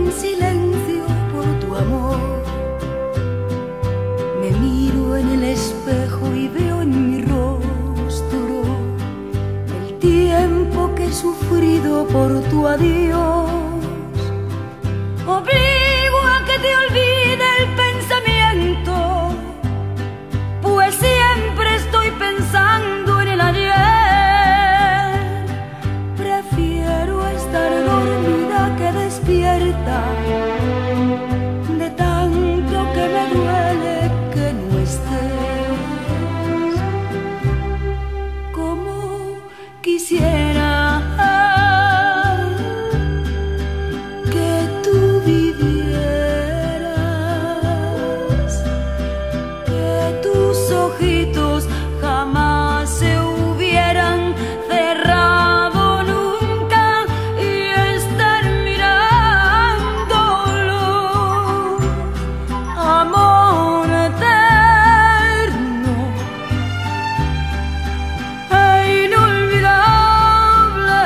en silencio por tu amor. Me miro en el espejo y veo en mi rostro el tiempo que he sufrido por tu adiós. Obligo a que te olvide el pensamiento, pues siempre estoy pensando en el ayer. Prefiero estar dormida que despierta, de tanto que me duele que no estés. Como quisiera ojitos jamás se hubieran cerrado nunca y estar mirándolo. Amor eterno e inolvidable,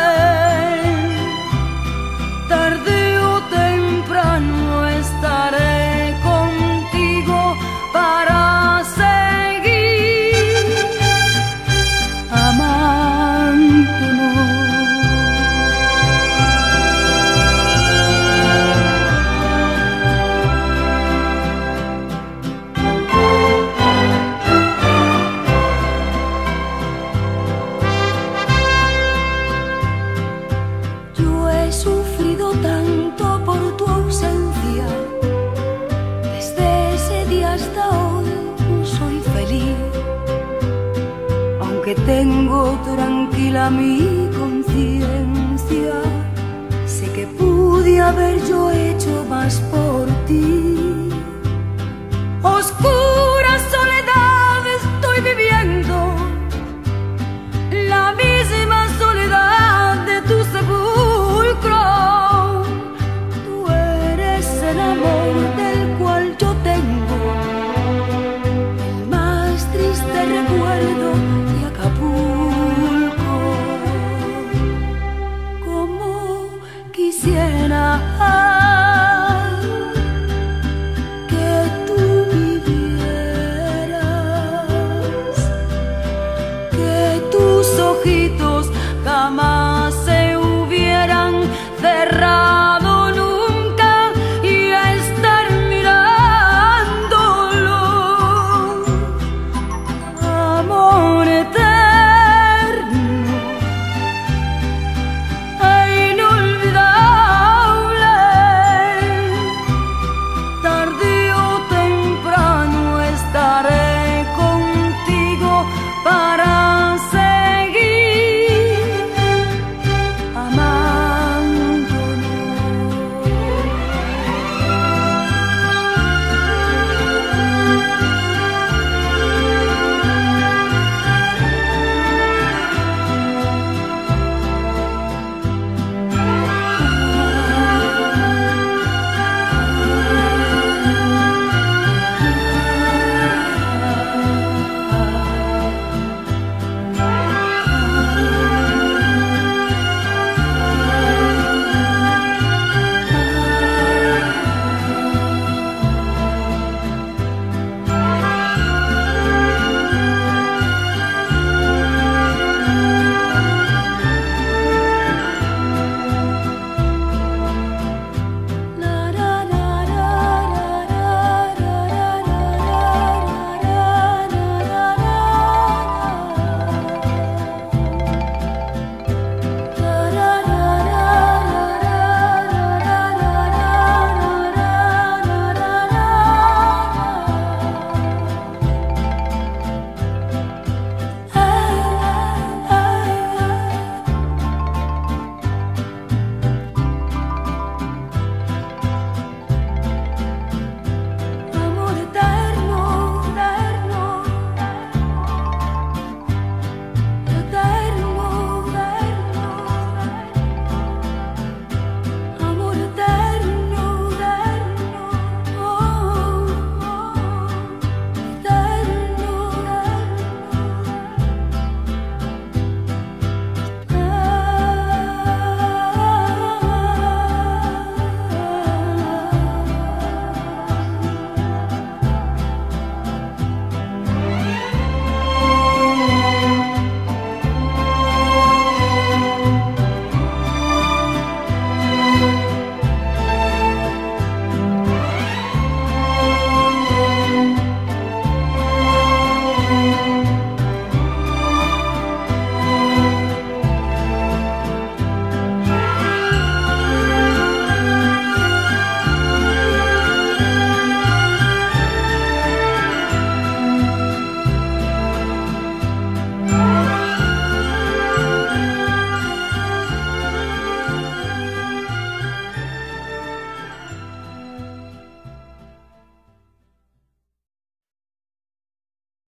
tarde o temprano estaré contigo para sufrido tanto por tu ausencia. Desde ese día hasta hoy soy feliz, aunque tengo tranquila mi conciencia. Sé que pude haber yo hecho más por